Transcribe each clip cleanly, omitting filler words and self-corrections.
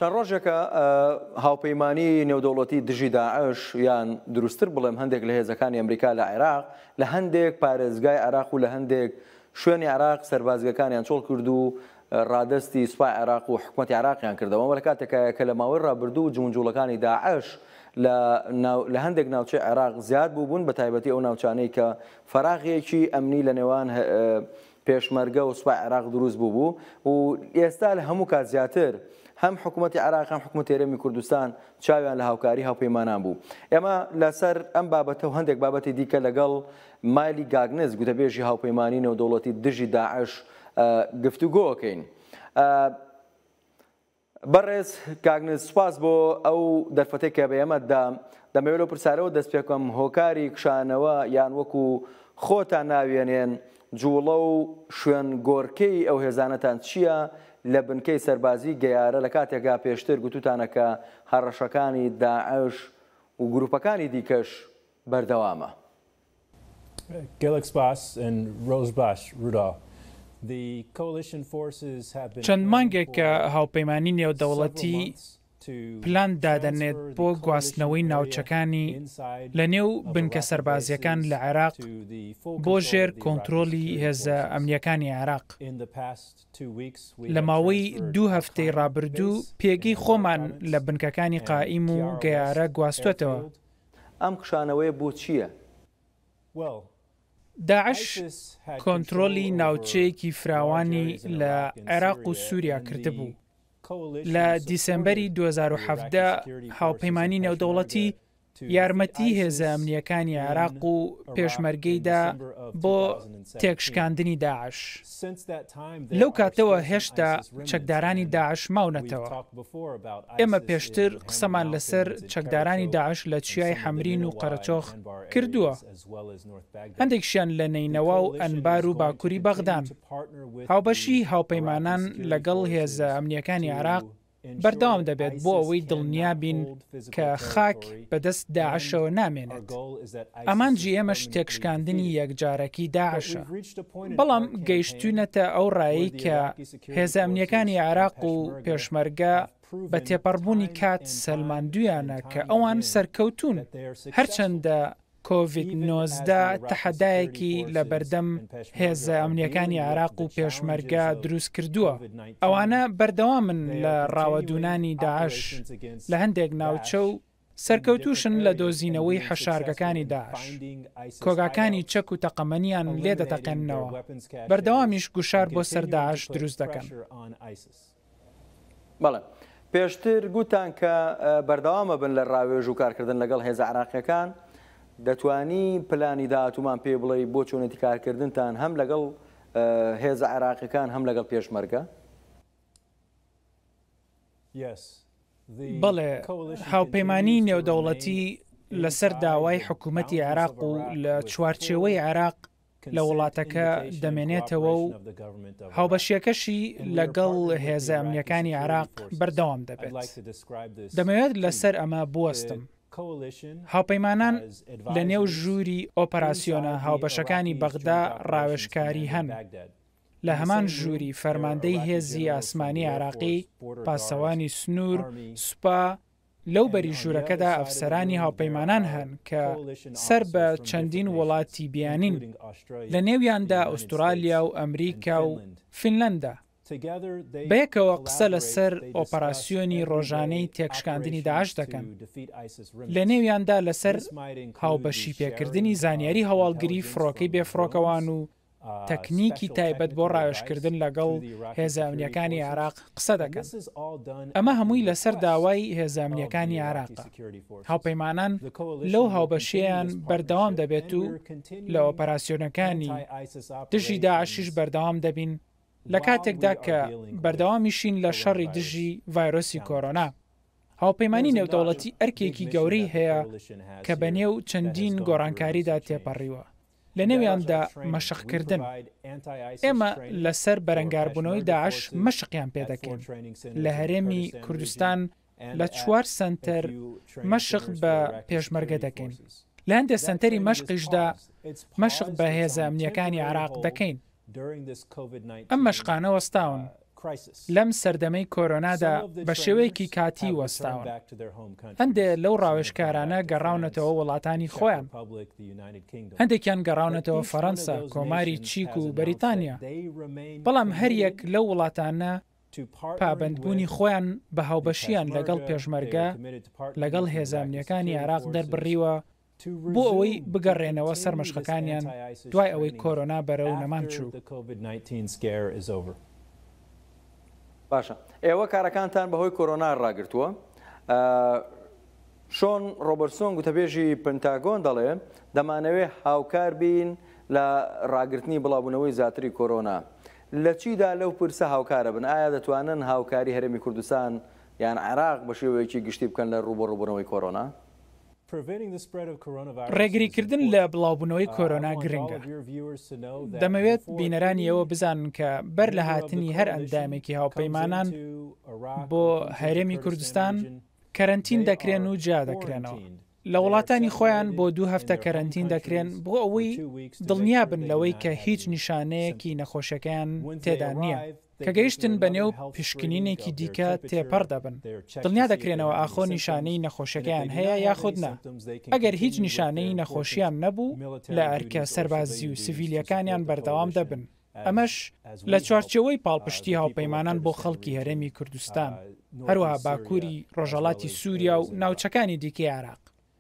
چەند ڕۆژێکە هاوپەیمانی نێودەوڵەتی دژی داعش یان دروستتر بڵێم هەندێک لە هێزەکانی ئەمریکا لە عێراق لە هەندێک پارێزگای عێراق و لە هەندێک شوێنی عێراق سەربازگەکانیان چۆڵ کرد و ڕادستی سوپای عێراق و حکوومەتی عێراقیان کردەوە لە کاتێکە کە لە ماوەی ڕابردوو جمونجوڵەکانی داعش لە هەندێک ناوچەی عێراق زیاد بوون بە تایبەتی ئەو ناوچانەی کە فەراغیەکی ئەمنی لە نێوان پێشمەرگە و سوپای عێراق دروست بوو و ئێستا لە هەموو کات زیاتر هەم حکوومەتی عێراق هەم حکوومەتی هێرێمی کوردستان چاویان لە هاوکاری هاوپەیمانان بوو. ئێمە لەسەر ئەم بابەتە و هەندێک بابەتی دیکە لەگەڵ مایلی گاگنز گوتەبێژی هاوپەیمانی نێودەوڵەتی دژی داعش گفتوگۆکەین. بەڕێز کاگنز سوپاس بۆ ئەو دەرفەتەی کە بە ئێمەدا دەمەوێت لەو پرسیارەوە دەست پێ بکەم هۆکاری کشانەوە یان وەکو خۆتان ناوێنێن جوڵە و شوێن گۆرکەی ئەو هێزانەتان چییە لە بنکەی سەربازی گەیارە لە کاتێکا پێشتر گوتوتانەکە هەڕەشەکانی داعش و گروپەکانی دیکەش بەردەوامە. گەلێک سپاس ڕۆژ باش ڕوودا. چەند مانگێکە هاوپەیمانی نێودەوڵەتی پلان دادەنێت بۆ گواستنەوەی ناوچەکانی لە نێو بنکە سەربازیەکان لە عێراق بۆ ژێر کۆنتترۆلی هێزە ئەمنیەکانی عێراق. لە ماوەی 2 هەفتەی ڕابردوو پێگەی خۆمان لە بنکەکانی قائیم و گەیارە گواستوێتەوە. ئەم کشانەوەی بۆ چییە؟ داعش کۆنتترۆلی ناوچەیەکی فراوانی لە عێراق و سووریا کردبوو. لە دیسەمبەری 2017 هاوپەیمانی نێودەوڵەتی یارمەتی هێزە ئەمنیەکانی عێراق و پێشمەرگەیدا بۆ تێکشکاندنی داعش. لەو کاتەوە هێشتا چەکدارانی داعش ماونەتەوە. ئێمە پێشتر قسەمان لەسەر چەکدارانی داعش لە چیای حەمرین و قەرەچۆخ کردووە. هەندێکشیان لە نینەوە و ئەنبار و باکووری بەغدان. هاوبەشی هاوپەیمانان لەگەڵ هێزە ئەمنیەکانی عێراق بەردەوام دەبێت بۆ ئەوەی دڵنیابین کە خاک بەدەست داعشەوە نامێنێت. ئەمانجی ئێمەش تێکشکاندنی یەکجارەکی داعشە. بەڵام گەیشتوونەتە ئەو ڕایی کە هێزە ئەمنیەکانی عێراق و پێشمەرگە بە تێپەڕبوونی کات سەلماندویانە کە ئەوان سەرکەوتون هەرچەندە کۆڤید-19 تەحەدایەکی لە بەردەم هێزە ئەمنیەکانی عێراق و پێشمەرگە دروست کردووە. ئەوانە بەردەوامن لە ڕاوەدونانی داعش لە هەندێک ناوچە و سەرکەوتوشن لە دۆزینەوەی حەشارگەکانی داعش. کۆگاکانی چەک و تەقەمەنیان لێ دەتەقێننەوە. بەردەوامیش گوشار بۆ سەر داعش دروست دەکەن. بەڵێ. پێشتر گوتان کە بەردەوامە بن لە ڕاوێژ و کارکردن لەگەڵ هێزە عێراقیەکان. دەتوانی پلانی داهاتوومان پێ بڵێ بۆ چۆنێتی کارکردنتان هەم لەگەڵ هێزە عێراقیەکان هەم لەگەڵ پێشمەرگە؟ بەڵێ هاوپەیمانی نێودەوڵەتی لەسەر داوای حکوومەتی عێراق و لە چوارچێوەی عێراق لە وڵاتەکە دەمێنێتەوە و هاوبەشیەکەشی لەگەڵ هێزە ئەمنیەکانی عێراق بەردەوام دەبێت. دەمەوێت لەسەر ئەمە بوەستم. هاوپەیمانان لە نێو ژووری ئۆپەراسیۆنە هاوبەشەکانی بەغدا ڕاوێژکاری هەن. لە هەمان ژووری فەرماندەی هێزی ئاسمانی عێراقی، پاسەوانی سنوور، سوپا لەو بەری ژوورەکەدا ئەفسەرانی هاوپەیمانان هەن کە سەر بە چەندین وڵاتی بیانین. لە نێویاندا ئوسترالیا و ئەمریکا و فینلەندا. بەیەکەوە قسە لەسەر ئۆپەراسیۆنی ڕۆژانەی تێکشکاندنی داعش دەکەن. لە نێویاندا لەسەر هاوبەشی پێکردنی زانیاری هەواڵگری فڕۆکەی بێفڕۆکەوان و تەکنیکی تایبەت بۆ ڕاوێژکردن لەگەڵ هێزە ئەمنیەکانی عێراق قسە دەکەن. ئەمە هەمووی لەسەر داوای هێزە ئەمنیەکانی عێراقە. هاوپەیمانان لەو هاوبەشیان بەردەوام دەبێت و لە ئۆپەراسیۆنەکانی دژی داعشیش بەردەوام دەبین لە کاتێکدا کە بەردەوامیشین لە شەڕی دژی ڤایرۆسی کۆرۆنا. هاوپەیمانی نێودەوڵەتی ئەرکێکی گەورەی هەیە کە بەنێو چەندین گۆڕانکاریدا تێپەڕیوە. لە نێویاندا مەشقکردن. ئێمە لەسەر بەرەنگاربوونەوەی داعش مەشقیان پێدەکەین. لە هەرێمی کوردستان لە 4 سنتەر مەشق بە پێشمەرگە دەکەین. لە هەندێک سنتەری مەشقیشدا مەشق بە هێزە ئەمنیەکانی عێراق دەکەین. ئەم مەشقانە وەستاون لەم سەردەمەی کۆرۆنادا بە شێوەیەکی کاتی وەستاون. هەندێک لەو ڕاوێژکارانە گەڕاونەتەوە وڵاتانی خۆیان. هەندێکیان گەڕاونەتەوە فەڕەنسا، کۆماری چیک و بەریتانیا. بەڵام هەریەک لەو وڵاتانە پابەندبوونی خۆیان بە هاوبەشیان لەگەڵ پێشمەرگە لەگەڵ هێزانیەکانی عێراق دەربڕیوە بۆ ئەوەی بگەڕێنەوە سەر مەشقەکانیان دوای ئەوەی کۆرۆنا بەرەو نەمان چوو. باشە، ئێوە کارەکانتان بەهۆی کۆرۆنا ڕاگرتووە. شۆن ڕۆبەرتسۆن گوتەبێژی پنتاگۆن دەڵێ دەمانەوێت هاوکار بین لە ڕاگررتنی بڵاوبوونەوەی زیاتری کۆرۆنا. لە چیدا لەو پرسە هاوکارە بن؟ ئایا دەتوانن هاوکاری هەرێمی کوردستان یان عێراق بە شێوەیەکی گشتی بکەن لە ڕوبەڕووبوونەوەی کۆرۆنا؟ ڕێگریکردن لە بڵاوبوونەوەی کۆرۆنا گرنگە. دەمەوێت بینەرانی ئەوە بزانن کە بەر لە هاتنی هەر ئەندامێکی هاوپەیمانان بۆ هەرێمی کوردستان کەرەنتین دەکرێن و جا دەکرێنەوە. لە وڵاتانی خۆیان بۆ 2 هەفتە کەرەنتین دەکرێن بۆ ئەوەی دڵنیا بن لەوەی کە هیچ نیشانەیەکی نەخۆشەکەیان تێدا نییە. کە گەیشتن بە نێو پشکنینێکی دیکە تێپەڕ دەبن. دڵنیا دەکرێنەوە ئاخۆ نیشانەی نەخۆشیەکان هەیە یاخود نا. ئەگەر هیچ نیشانەی نەخۆشیان نەبوو لە ئەرکە سەربازی و سڤیلیەکانیان بەردەوام دەبن. ئەمەش لە چوارچەوەی پاڵپشتی هاوپەیمانان بۆ خەڵکی هەرێمی کوردستان، هەروەها باکووری ڕۆژهەڵاتی سووریا و ناوچەکانی دیکەی عێراق.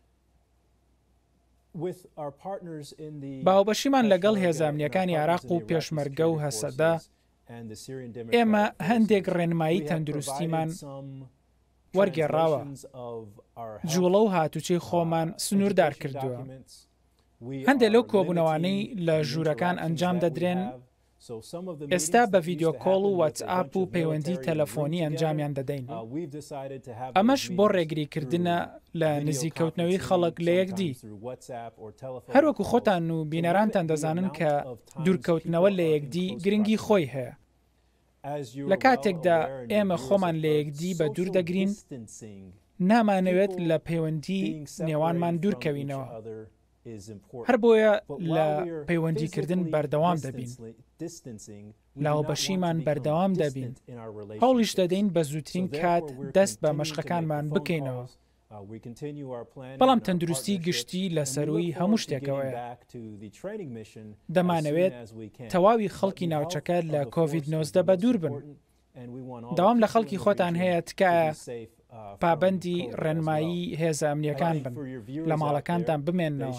باوبەشیمان لەگەڵ هێزانیەکانی عێراق و پێشمەرگە و هەسەدا ئێمە هەندێک ڕێنمایی تەندروستیمان وەرگێڕاوە. جوڵە و هاتوچەی خۆمان سنووردار کردووە. هەندێک لەو کۆبوونەوانەی لە ژوورەکان ئەنجام دەدرێن ئێستا بە ڤیددیۆ کۆڵ و واتسئاپ و پەیوەندی تەلەفۆنی ئەنجامیان دەدەین. ئەمەش بۆ ڕێگریکردنە لە نزیکەوتنەوەی خەڵک لە یەکدی. هەروەکو خۆتان و بینەرانتان دەزانن کە دوورکەوتنەوە لە یەکدی گرنگی خۆی هەیە. لە کاتێکدا ئێمە خۆمان لە یەکدی بە دوور دەگرین، نامانەوێت لە پەیوەندی نێوانمان دوورکەوینەوە. هەر بۆیە لە پەیوەندیکردن بەردەوام دەبین. لاوبەشیمان بەردەوام دەبین. هەوڵیش دەدەین بە زووترین کات دەست بە مەشقەکانمان بکەینەوە. بەڵام تەندروستی گشتی لە سەروی هەموو شتێکەوەیە. دەمانەوێت تەواوی خەڵکی ناوچەکە لە کۆڤید-19 بە دوور بن. داوام لە خەڵکی خۆتان هەیە تکایە پابەندی ڕێنمایی هێزە ئەمنیەکان بن، لە ماڵەکانتان بمێننەوە.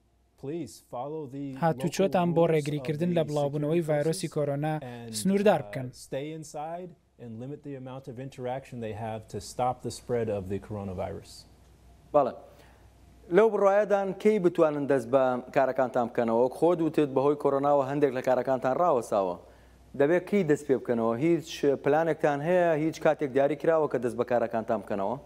هاتوچۆتان بۆ ڕێگریکردن لە بڵاوبوونەوەی ڤایرۆسی کۆرۆنا سنووردار بکەن. بەڵێ، لەو بڕایەدان کەی بتوانن دەست بە کارەکانتان بکەنەوە؟ خۆت وتت بەهۆی کۆرۆناوە هەندێک لە کارەکانتان ڕاوەساوە. دەبێت کەی دەست پێ بکەنەوە؟ هیچ پلانێکتان هەیە؟ هیچ کاتێک دیاری کراوە کە دەست بە کارەکانتان بکەنەوە؟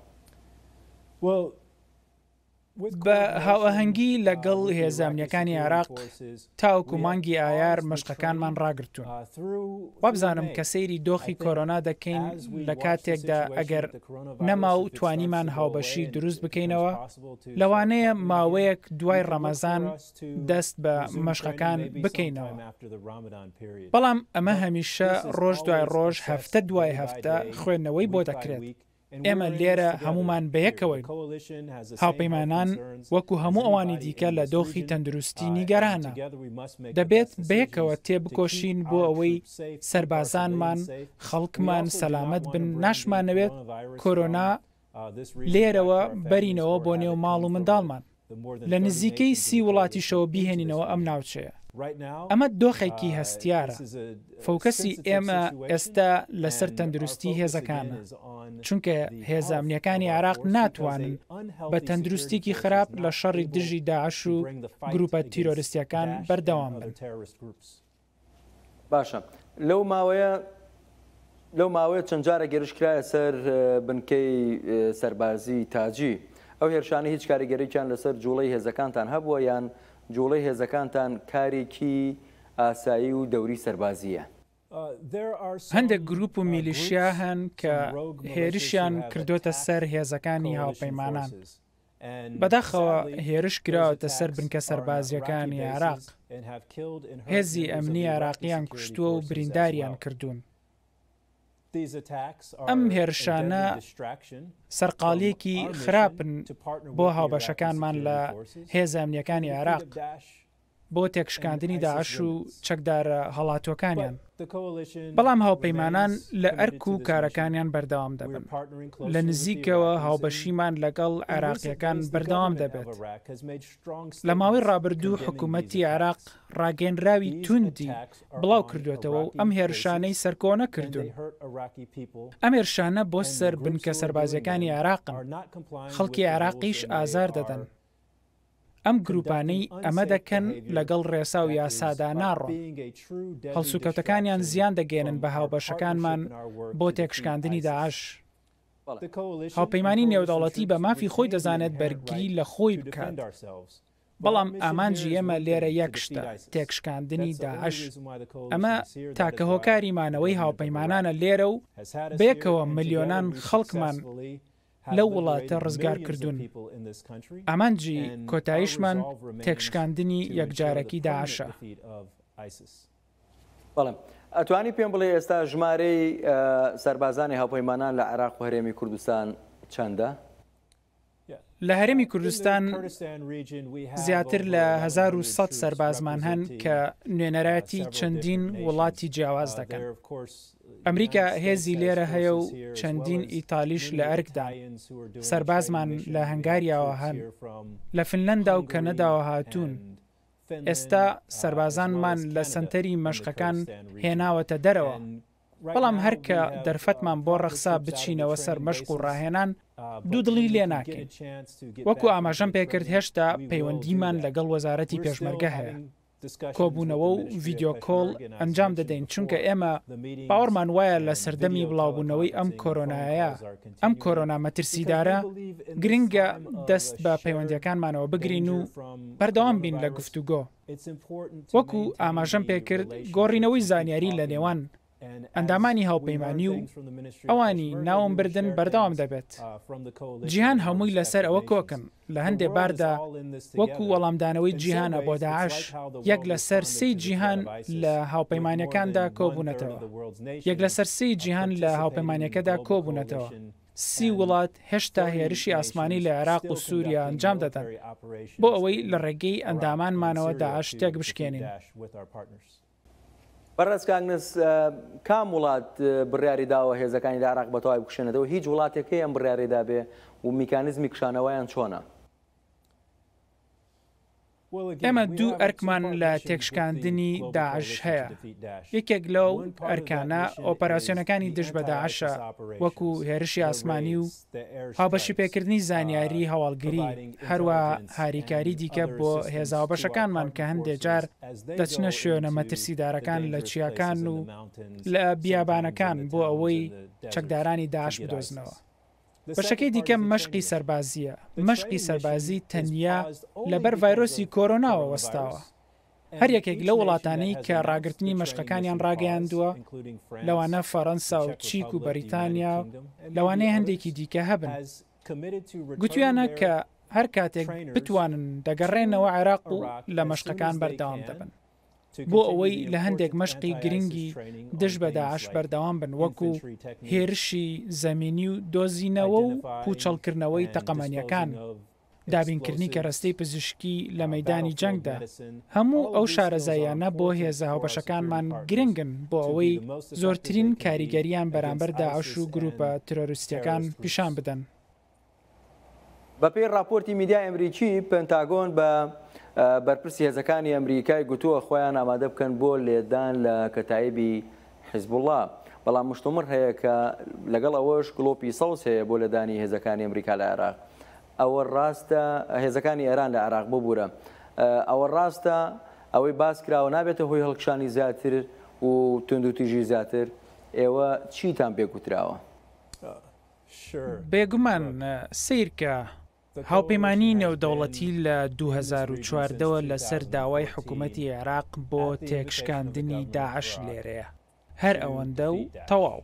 بە هاوئەهەنگی لەگەڵ هێزانیەکانی عێراق تاوەکو مانگی ئایار مەشقەکانمان ڕاگرتوون. وابزانم کە سەیری دۆخی کۆرۆنا دەکەین لە کاتێکدا ئەگەر نەما و توانیمان هاوبەشی دروست بکەینەوە، لەوانەیە ماوەیەک دوای ڕەمەزان دەست بە مەشقەکان بکەینەوە. بەڵام ئەمە هەمیشە ڕۆژ دوای ڕۆژ، هەفتە دوای هەفتە خوێندنەوەی بۆ دەکرێت. ئێمە لێرە هەمومان بەیەکەوەی هاوپەیمانان وەکو هەموو ئەوانی دیکە لە دۆخی تەندروستی نیگەرانە. دەبێت بەیەکەوە تێبکۆشین بۆ ئەوەی سەربازانمان، خەڵکمان سەلامەت بن. ناشمانەوێت کۆرۆنا لێرەوە بەرینەوە بۆ نێو ماڵ و منداڵمان. لە نزیکەی 30 وڵاتیشەوە بیهێنینەوە ئەم ناوچەیە. ئەمە دۆخێکی هەستیارە. فۆکەسی ئێمە ئێستا لەسەر تەندروستی هێزەکانە، چونکە هێزە ئەمنیەکانی عێراق ناتوانن بە تەندروستێکی خراپ لە شەڕی دژی داعش و گروپە تیرۆریستیەکان بەردەوام بن. باشە، لەو ماوەیە چەند جارە گەرشکرایە سەر بنکەی سەربازی تاجی. ئەو هێرشانە هیچ کاریگەریان لەسەر جوڵەی هێزەکانتان هەبووە یان جوڵەی هێزەکانتان کارێکی ئاسایی و دەوری سەربازیە؟ هەندێک گروپ و میلیشیا هەن کە هێرشیان کردوتە سەر هێزەکانی هاوپەیمانان. بەداخەوە هێرش کراوەتە سەر بنکە سەربازیەکانی عێراق. هێزی ئەمنی عێراقیان کوشتووە و برینداریان کردوون. ئەم هێرشانە سەرقاڵیەکی خراپن بۆ هاوبەشەکانمان لە هێزە ئەمنیەکانی عێراق بۆ تێکشکاندنی داعش و چەکدارە هەڵاتوەکانیان. بەڵام هاوپەیمانان لە ئەرک و کارەکانیان بەردەوام دەبن. لە نزیکەوە هاوبەشیمان لەگەڵ عێراقیەکان بەردەوام دەبێت. لە ماوەی ڕابردوو حکوومەتی عێراق ڕاگەنراوی توندی بڵاو کردوێتەوە و ئەم هێرشانەی سەرکۆنە کردوون. ئەم هێرشانە بۆ سەر بنکە سەربازیەکانی عێراقن، خەڵکی عێراقیش ئازار دەدەن. ئەم گروپانەی ئەمە دەکەن لەگەڵ ڕێسا و یاسادا ناڕۆن. هەڵسوکەوتەکانیان زیان دەگەێنن بە هاوبەشەکانمان بۆ تێکشکاندنی داعش. هاوپەیمانی نێودەوڵەتی بە مافی خۆی دەزانێت بەرگری لە خۆی بکات. بەڵام ئامانجی ئێمە لێرە یەک شتە، تێکشکاندنی داعش. ئەمە تاکە هۆکاری مانەوەی هاوپەیمانانە لێرە و بەیەکەوە ملیۆنان خەڵکمان لەو وڵاتە ڕزگار کردوون. ئامانجی کۆتاییشمان تێکشکاندنی یەکجارەکی داعشە. بەڵێم ئەتوانی پێم بڵێ ئێستا ژمارەی سەربازانی هاوپەیمانان لە عێراق و هەرێمی کوردستان چەندە؟ لە هەرێمی کوردستان زیاتر لە 1100 سەربازمان هەن کە نوێنەراتی چەندین وڵاتی جیاواز دەکەن. ئەمریکا هێزی لێرە هەیە و چەندین ئیتالیش لە ئەرکدان. سەربازمان لە هەنگاریاوە هەن، لە فنلەندا و کەنەداوە هاتوون. ئێستا سەربازانمان لە سنتەری مەشقەکان هێناوەتە دەرەوە. بەڵام هەرکە دەرفەتمان بۆ ڕەخسا بچینەوە سەر مەشق و ڕاهێنان دوو دڵی لێ ناکەین. وەکو ئاماژەم پێکرد هێشتا پەیوەندیمان لەگەڵ وەزارەتی پێشمەرگە هەیە. کۆبوونەوە و ڤیددیۆ کۆڵ ئەنجام دەدەین چونکە ئێمە باوەڕمان وایە لە سەردەمی بڵاوبوونەوەی ئەم کۆرۆنایە، ئەم کۆرۆنا مەترسیدارە گرنگە دەست بە پەیوەندیەکانمانەوە بگرین و بەردەوام بین لە گفتوگۆ. وەکو ئاماژەم پێکرد گۆڕینەوەی زانیاری لە نێوان ئەندامانی هاوپەیمانی و ئەوانی ناوم بردن بەردەوام دەبێت. جیهان هەمووی لەسەر ئەوە کۆکن لە هەندێک باردا وەکو وەڵامدانەوەی جیهانە بۆ داعش یەک لەسەر سێی جیهان لە هاوپەیمانیەکاندا کۆبوونەتەوە. یەک لەسەر سێی جیهان لە هاوپەیمانیەکەدا کۆبوونەتەوە. 30 وڵات هێشتا هێرشی ئاسمانی لە عێراق و سووریا ئەنجام دەدەن بۆ ئەوەی لە ڕێگەی ئەندامانمانەوە داعش تێک بشکێنین. بەڕێز کاگنس کام وڵات بڕیاری داوە هێزەکانی لە عێراق بەتەواوی بکشێنێتەوە؟ هیچ وڵاتێکی ئەم بڕیاریدا بێ و میکانیزمی کشانەوەیان چۆنە؟ ئێمە دوو ئەرکمان لە تێکشکاندنی داعش هەیە. یەکێک لەو ئەرکانە ئۆپەراسیۆنەکانی دژ بە داعشە وەکو هێرشی ئاسمانی و هاوبەشی پێکردنی زانیاری هەواڵگری، هەروە هاریکاری دیکە بۆ هێزاوبەشەکانمان کە هەندێک جار دەچنە شوێنە مەترسیدارەکان لە چیاکان و لە بیابانەکان بۆ ئەوەی چەکدارانی داعش بدۆزنەوە. بەشەکەی دیکە مەشقی سەربازیە. مەشقی سەربازی تەنیا لەبەر ڤایرۆسی کۆرۆناوە وەستاوە. هەر یەکێک لە وڵاتانەی کە ڕاگررتنی مەشقەکانیان ڕاگەیاندووە لەوانە فەڕەنسا و چیک و بەریتانیا و لەوانەیە هەندێکی دیکە هەبن. گوتویانە کە هەر کاتێک بتوانن دەگەڕێنەوە عێراق و لە مەشقەکان بەردەوام دەبن بۆ ئەوەی لە هەندێک مەشقی گرنگی دژ بە داعش بەردەوام بن وەکو هێرشی زەمینی و دۆزینەوە و پوچەڵکردنەوەی تەقەمەنیەکان، دابینکردنی کەڕستەی پزیشکی لە مەیدانی جەنگدا. هەموو ئەو شارەزاییانە بۆ هێزە هاوبەشەکانمان گرنگن بۆ ئەوەی زۆرترین کاریگەریان بەرامبەر داعش و گروپە ترۆریستیەکان پیشان بدەن. بەپێی راپۆرتی میدیای ئەمریکی پێنتاگۆن بە بەرپرسی هێزەکانی ئەمریکای گوتووە خۆیان ئامادە بکەن بۆ لێدان لە کەتایبی حیزبوڵڵا. بەڵام مشتومڕ هەیە کە لەگەڵ ئەوەش گڵۆپی سەوز هەیە بۆ لەدانی هێزەکانی ئەمریکا لە عێراق. ئەوە ڕاستە هێزەکانی ئێران لە عێراق ببوورە. ئەوە ڕاستە ئەوەی باس کراوە نابێتە هۆی هەڵکشانی زیاتر و تند و تیژی زیاتر. ئێوە چیتان پێگوتراوە؟ بێگومان سیرکە هاوپەیمانی نێودەوڵەتی لە 2014ەوە لەسەر داوای حکوومەتی عێراق بۆ تێکشکاندنی داعش لێرەیە. هەر ئەوەندە و تەواو.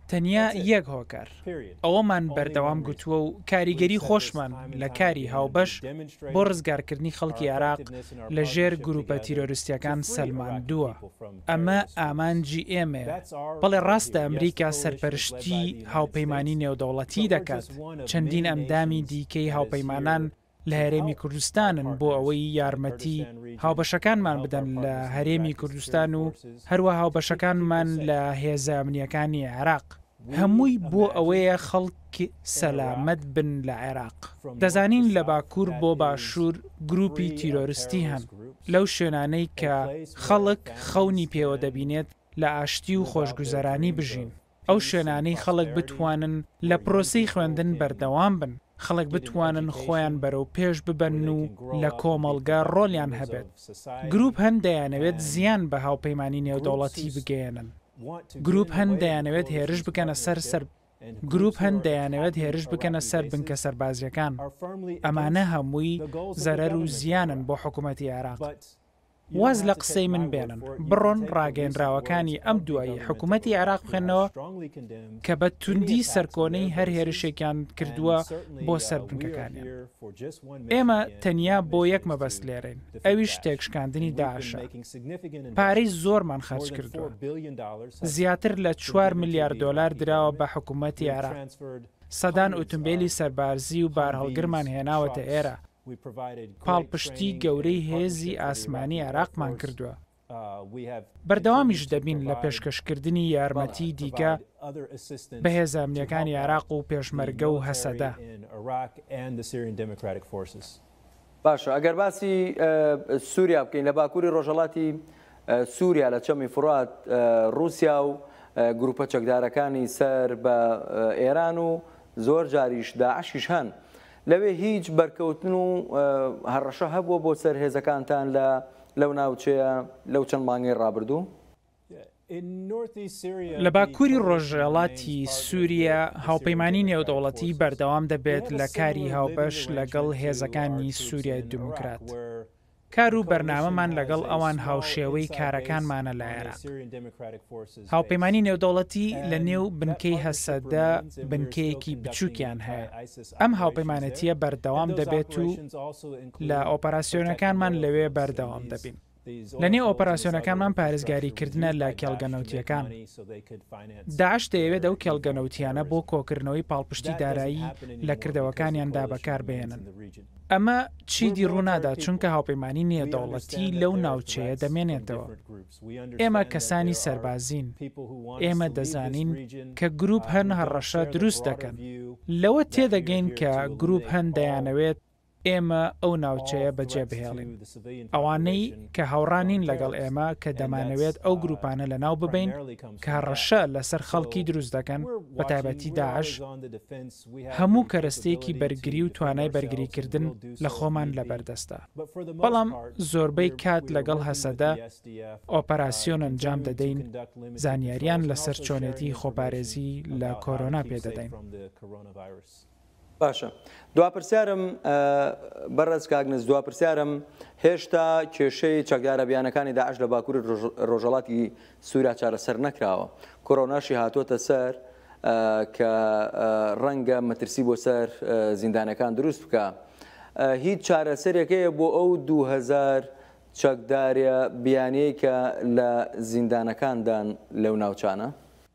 تەنیا یەک هۆکار ئەوەمان بەردەوام گوتووە و کاریگەری خۆشمان لە کاری هاوبەش بۆ ڕزگارکردنی خەڵکی عێراق لە ژێر گروپە تیرۆریستیەکان سەلماندووە. ئەمە ئامانجی ئێمەیە. بەڵێ ڕاستە ئەمریکا سەرپەرشتی هاوپەیمانی نێودەوڵەتی دەکات. چەندین ئەندامی دیکەی هاوپەیمانان لە هەرێمی کوردستانن بۆ ئەوەی یارمەتی هاوبەشەکانمان بدەن لە هەرێمی کوردستان و هەروە هاوبەشەکانمان لە هێزە ئەمنیەکانی عێراق. هەمووی بۆ ئەوەیە خەڵکی سەلامەت بن لە عێراق. دەزانین لە باکوور بۆ باشوور گروپی تیرۆریستی هەن لەو شوێنانەی کە خەڵک خەونی پێوە دەبینێت لە ئاشتی و خۆشگوزەرانی بژین. ئەو شوێنانەی خەڵک بتوانن لە پرۆسەی خوێندن بەردەوام بن. خەڵک بتوانن خۆیان بەرەو پێش ببەن و لە کۆمەڵگە ڕۆلیان هەبێت. گروپ هەن دەیانەوێت زیان بە هاوپەیمانی نێودەوڵەتی بگەێنن. گروپ هەن دەیانەوێت هێرش بکەنە سەر گروپ هەن دەیانەوێت هێرش بکەنە سەر بنکە سەربازیەکان. ئەمانە هەمووی زەرەر و زیانن بۆ حکوومەتی عێراق. واز لە قسەی من بێنن بڕۆن ڕاگەیەنراوەکانی ئەم دوایی حکوومەتی عێراق بخێنەوە کە بە توندی سەرکۆنەی هەر هێرشێکیان کردووە بۆ سەر بنکەکانیان. ئێمە تەنیا بۆ یەک مەبەست لێرەین، ئەویش تێکشکاندنی داعشە. پارەی زۆرمان خەرج کردووە. زیاتر لە 4 میلیارد دۆلار دراوە بە حکوومەتی عێراق. سەدان ئۆتۆمبیلی سەربازی و بارهەڵگرمان هێناوەتە ئێرە. پاڵپشتی گەورەی هێزی ئاسمانی عێراقمان کردووە. بەردەوامیش دەبین لە پێشکەشکردنی یارمەتی دیکە بە هێزە ئەمنیەکانی عێراق و پێشمەرگە و هەسەدا. باشە، ئەگەر باسی سووریا بکەین لە باکووری ڕۆژهەڵاتی سووریا لە چەمی فرات رووسیا و گروپە چەکدارەکانی سەر بە ئێران و زۆر جاریش داعشیش هەن. لەوێ هیچ بەرکەوتن و هەڕەشە هەبووە بۆ سەر هێزەکانتان لەو ناوچەیە لەو چەند مانگەی ڕابردوو؟ لە باکووری ڕۆژهەڵاتی سووریا هاوپەیمانی نێودەوڵەتی بەردەوام دەبێت لە کاری هاوبەش لەگەڵ هێزەکانی سووریای دموکرات. کار و بەرنامەمان لەگەڵ ئەوان هاوشێوەی کارەکانمانە لە عێراق. هاوپەیمانی نێودەوڵەتی لە نێو بنکەی هەسەدا بنکەیەکی بچووکیان هەیە. ئەم هاوپەیمانەتیە بەردەوام دەبێت و لە ئۆپەراسیۆنەکانمان لەوێ بەردەوام دەبین. لە نێو ئۆپەراسیۆنەکانمان پارێزگاریکردنە لە کێڵگەنەوتیەکان. داعش دەیەوێت ئەو کێڵگەنەوتیانە بۆ کۆکردنەوەی پاڵپشتی دارایی لە کردەوەکانیاندا بەکاربهێنن. ئەمە چیدی ڕوونادا چونکە هاوپەیمانی نێودەوڵەتی لەو ناوچەیە دەمێنێتەوە. ئێمە کەسانی سەربازین. ئێمە دەزانین کە گروپ هەن هەڕەشە دروست دەکەن. لەوە تێدەگەین کە گروپ هەن دەیانەوێت ئێمە ئەو ناوچەیە بەجێبهێڵین. ئەوانەی کە هاوڕانین لەگەڵ ئێمە کە دەمانەوێت ئەو گروپانە لە ناو ببین کە هەڕەشە لەسەر خەڵکی دروست دەکەن بە تایبەتی داعش، هەموو کەرەستەیەکی بەرگری و توانای بەرگریکردن لە خۆمان لەبەردەستە. بەڵام زۆربەی کات لەگەڵ هەسەدا ئۆپەراسیۆن ئەنجام دەدەین، زانیاریان لەسەر چۆنێتی خۆپارێزی لە کۆرۆنا پێدەدەین. باشە، دواپرسیارم بەڕێز کاگنس، دواپرسیارم هێشتا کێشەی چەکدارە بیانەکانی داعش لە باکووری ڕۆژهەڵاتی سووریا چارەسەر نەکراوە. کۆرۆناشی هاتوۆتە سەر کە ڕەنگە مەترسی بۆ سەر زیندانەکان دروست بکە. هیچ چارەسەرێکەیە بۆ ئەو 2000 چەکدارە بیانەیە کە لە زیندانەکاندان لەو ناوچانە؟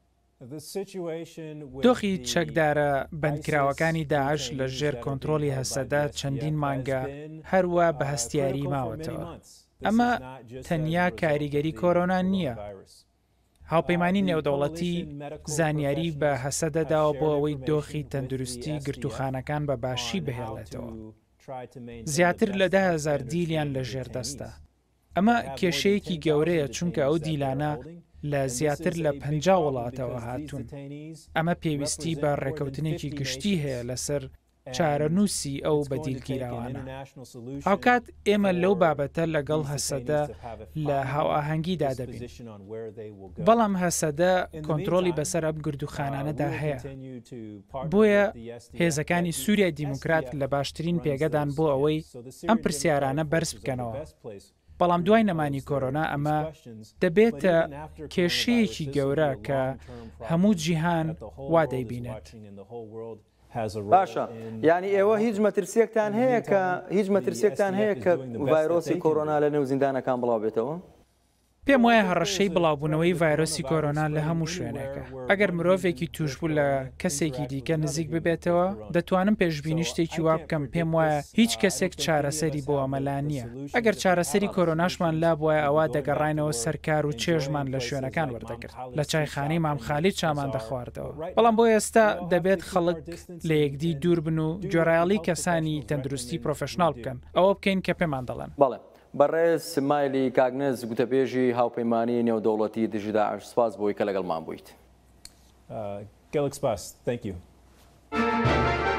دۆخی چەکدارە بەندکراوەکانی داعش لە ژێر کۆنتڕۆلی هەسەدا چەندین مانگە هەروە بە هەستیاری ماوەتەوە. ئەمە تەنیا کاریگەری کۆرۆنا نییە. هاوپەیمانی نێودەوڵەتی زانیاری بە هەسەدەداوە بۆ ئەوەی دۆخی تەندروستی گرتوخانەکان بە باشی بهێڵێتەوە. زیاتر لە 10,000 دیلیان لە ژێردەستە. ئەمە کێشەیەکی گەورەیە چونکە ئەو دیلانە لە زیاتر لە 50 وڵاتەوە هاتوون. ئەمە پێویستی بە ڕێکەوتنێکی گشتی هەیە لەسەر چارەنووسی ئەو بەدیلگیراوانە. هاوکات ئێمە لەو بابەتە لەگەڵ هەسەدە لە هاوئاهەنگیدا دەبین. بەڵام هەسەدە کۆنتڕۆلی بەسەر ئەم گردوخانانەدا هەیە. بۆیە هێزەکانی سووریای دیموکرات لە باشترین پێگەدان بۆ ئەوەی ئەم پرسیارانە بەرز بکەنەوە. بەڵام دوای نەمانی کۆرۆنا ئەمە دەبێتە کێشەیەکی گەورە کە هەموو جیهان وا دەیبینێت. باشە یعنی ئێوە هیچ مەترسیەکتان هەیە کە ڤایرۆسی کۆرۆنا لە نێو زیندانەکان بڵاو بێتەوە؟ پێم وایە هەڕەشەی بڵاوبوونەوەی ڤایرۆسی کۆرۆنا لە هەموو شوێنێکە. ئەگەر مرۆڤێکی توشبوو لە کەسێکی دیکە نزیک ببێتەوە دەتوانم پێشبینی شتێکی وا بکەم. پێم وایە هیچ کەسێک چارەسەری بۆ ئەمەلان نییە. ئەگەر چارەسەری کۆرۆناشمان لاب وایە ئەوە دەگەڕینەوە سەرکار و چێژمان لە شوێنەکان وەردەگرت لە چایخانەی مامخالی چامان دەخواردەوە. بەڵام بۆ ئێستا دەبێت خەڵک لە یەکدی دوور بن و جۆرایاڵی کەسانی تەندروستی پرۆفشنال بکەن ئەوە بکەین کە پێمان دەڵێن. بەڕێز سمایلی کاگنز گوتەبێژی هاوپەیمانی نێودەوڵەتی دژی داعش سپاس بۆی کە لەگەڵمان بوویت. Gelek spas. Thank you.